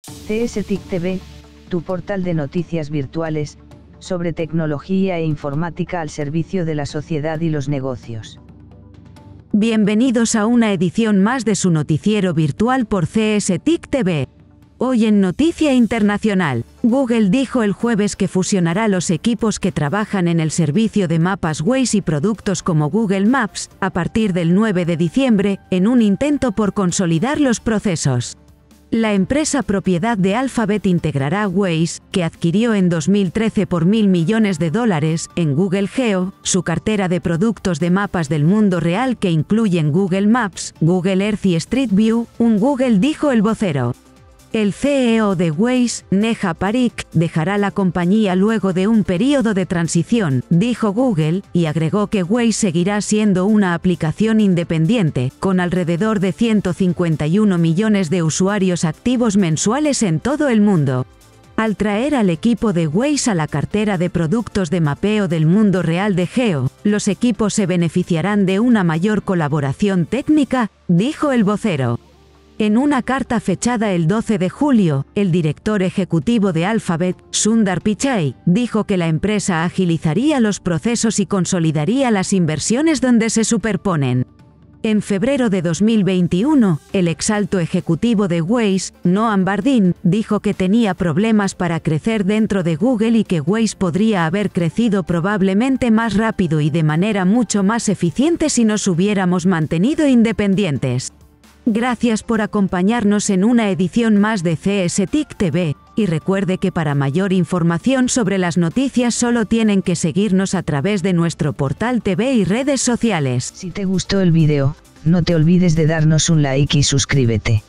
CSTIC TV, tu portal de noticias virtuales, sobre tecnología e informática al servicio de la sociedad y los negocios. Bienvenidos a una edición más de su noticiero virtual por CSTIC TV. Hoy en Noticia Internacional, Google dijo el jueves que fusionará los equipos que trabajan en el servicio de mapas Waze y productos como Google Maps, a partir del 9 de diciembre, en un intento por consolidar los procesos. La empresa propiedad de Alphabet integrará Waze, que adquirió en 2013 por $1.000 millones, en Google Geo, su cartera de productos de mapas del mundo real que incluyen Google Maps, Google Earth y Street View, un Google, dijo el vocero. El CEO de Waze, Neha Parikh, dejará la compañía luego de un período de transición, dijo Google, y agregó que Waze seguirá siendo una aplicación independiente, con alrededor de 151 millones de usuarios activos mensuales en todo el mundo. Al traer al equipo de Waze a la cartera de productos de mapeo del mundo real de Geo, los equipos se beneficiarán de una mayor colaboración técnica, dijo el vocero. En una carta fechada el 12 de julio, el director ejecutivo de Alphabet, Sundar Pichai, dijo que la empresa agilizaría los procesos y consolidaría las inversiones donde se superponen. En febrero de 2021, el exalto ejecutivo de Waze, Noam Bardin, dijo que tenía problemas para crecer dentro de Google y que Waze podría haber crecido probablemente más rápido y de manera mucho más eficiente si nos hubiéramos mantenido independientes. Gracias por acompañarnos en una edición más de CSTIC TV, y recuerde que para mayor información sobre las noticias solo tienen que seguirnos a través de nuestro portal TV y redes sociales. Si te gustó el vídeo, no te olvides de darnos un like y suscríbete.